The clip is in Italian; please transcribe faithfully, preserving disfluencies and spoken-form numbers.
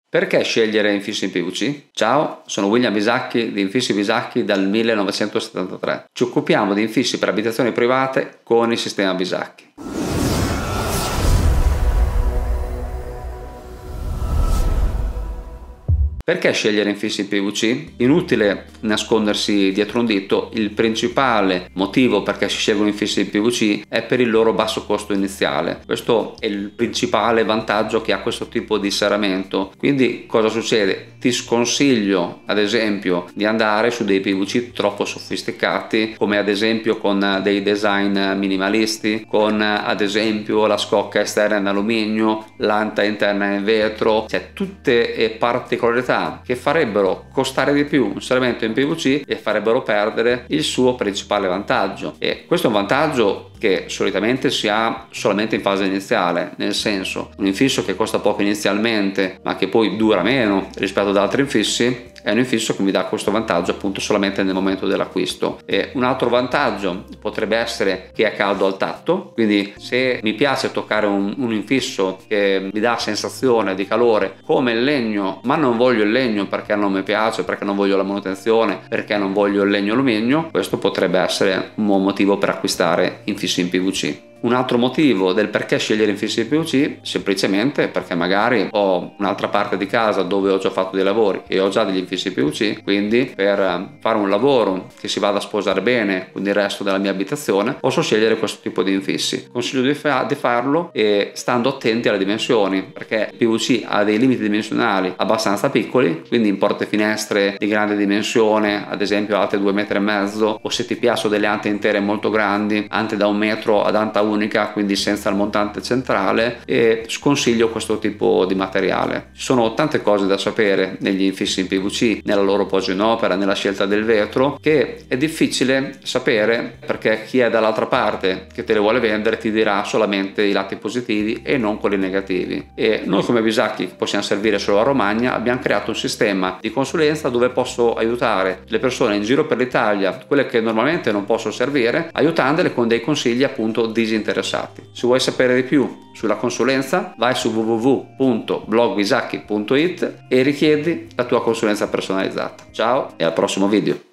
Perché scegliere infissi in P V C? Ciao, sono William Bisacchi di Infissi Bisacchi dal millenovecentosettantatré. Ci occupiamo di infissi per abitazioni private con il sistema Bisacchi. Perché scegliere infissi in P V C? Inutile nascondersi dietro un dito, il principale motivo perché si scelgono infissi in P V C è per il loro basso costo iniziale. Questo è il principale vantaggio che ha questo tipo di serramento. Quindi cosa succede? Ti sconsiglio ad esempio di andare su dei P V C troppo sofisticati, come ad esempio con dei design minimalisti, con ad esempio la scocca esterna in alluminio, l'anta interna in vetro, cioè tutte particolarità che farebbero costare di più un serramento in P V C e farebbero perdere il suo principale vantaggio. E questo è un vantaggio che solitamente si ha solamente in fase iniziale, nel senso, un infisso che costa poco inizialmente ma che poi dura meno rispetto ad altri infissi è un infisso che mi dà questo vantaggio appunto solamente nel momento dell'acquisto. E un altro vantaggio potrebbe essere che è caldo al tatto, quindi se mi piace toccare un, un infisso che mi dà sensazione di calore come il legno, ma non voglio il legno perché non mi piace, perché non voglio la manutenzione, perché non voglio il legno alluminio, questo potrebbe essere un buon motivo per acquistare infissi in P V C. Un altro motivo del perché scegliere infissi in P V C semplicemente perché magari ho un'altra parte di casa dove ho già fatto dei lavori e ho già degli infissi in P V C, quindi per fare un lavoro che si vada a sposare bene con il resto della mia abitazione posso scegliere questo tipo di infissi. Consiglio di, fa di farlo e stando attenti alle dimensioni, perché il P V C ha dei limiti dimensionali abbastanza piccoli, quindi in porte finestre di grande dimensione, ad esempio alte due metri e mezzo, o se ti piacciono delle ante intere molto grandi, ante da un metro ad anta unica, quindi senza il montante centrale, e sconsiglio questo tipo di materiale. Ci sono tante cose da sapere negli infissi in P V C, nella loro posa in opera, nella scelta del vetro, che è difficile sapere perché chi è dall'altra parte che te le vuole vendere ti dirà solamente i lati positivi e non quelli negativi. E noi come Bisacchi, che possiamo servire solo a Romagna, abbiamo creato un sistema di consulenza dove posso aiutare le persone in giro per l'Italia, quelle che normalmente non posso servire, aiutandole con dei consigli appunto disinteressati. Se vuoi sapere di più sulla consulenza, vai su w w w punto blog bisacchi punto it e richiedi la tua consulenza personalizzata. Ciao e al prossimo video.